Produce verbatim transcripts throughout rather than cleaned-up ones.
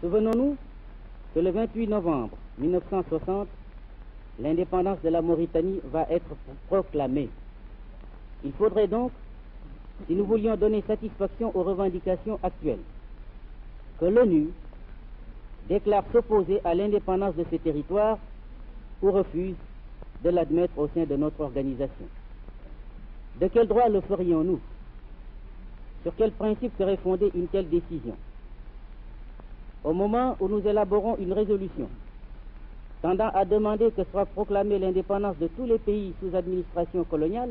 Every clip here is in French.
Souvenons-nous que le vingt-huit novembre mille neuf cent soixante, l'indépendance de la Mauritanie va être proclamée. Il faudrait donc, si nous voulions donner satisfaction aux revendications actuelles, que l'ONU déclare s'opposer à l'indépendance de ces territoires ou refuse de l'admettre au sein de notre organisation. De quel droit le ferions-nous? Sur quel principe serait fondée une telle décision? Au moment où nous élaborons une résolution tendant à demander que soit proclamée l'indépendance de tous les pays sous administration coloniale,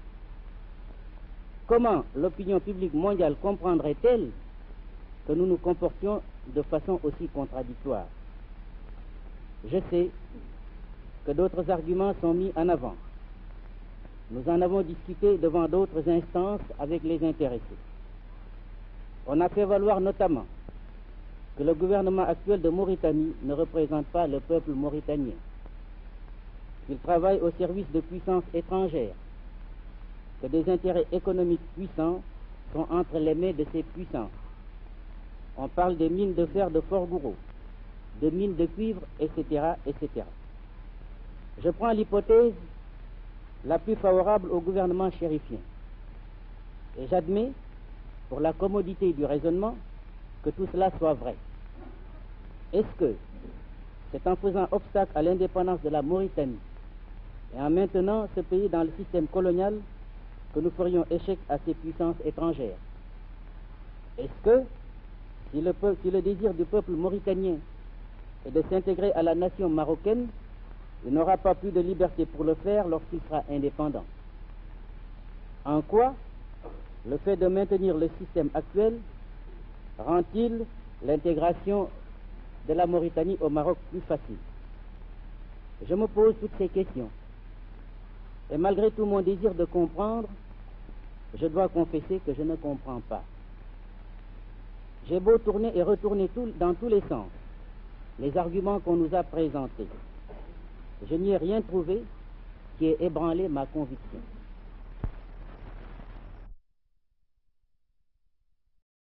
comment l'opinion publique mondiale comprendrait-elle que nous nous comportions de façon aussi contradictoire? Je sais que d'autres arguments sont mis en avant. Nous en avons discuté devant d'autres instances avec les intéressés. On a fait valoir notamment que le gouvernement actuel de Mauritanie ne représente pas le peuple mauritanien, qu'il travaille au service de puissances étrangères, que des intérêts économiques puissants sont entre les mains de ces puissances. On parle des mines de fer de Fort-Gouraud, de mines de cuivre, et cetera, et cetera. Je prends l'hypothèse la plus favorable au gouvernement chérifien. Et j'admets, pour la commodité du raisonnement, que tout cela soit vrai. Est-ce que c'est en faisant obstacle à l'indépendance de la Mauritanie et en maintenant ce pays dans le système colonial que nous ferions échec à ces puissances étrangères? Est-ce que si le, peuple, si le désir du peuple mauritanien est de s'intégrer à la nation marocaine, il n'aura pas plus de liberté pour le faire lorsqu'il sera indépendant? En quoi le fait de maintenir le système actuel rend-il l'intégration de la Mauritanie au Maroc plus facile? Je me pose toutes ces questions. Et malgré tout mon désir de comprendre, je dois confesser que je ne comprends pas. J'ai beau tourner et retourner tout, dans tous les sens les arguments qu'on nous a présentés, je n'y ai rien trouvé qui ait ébranlé ma conviction.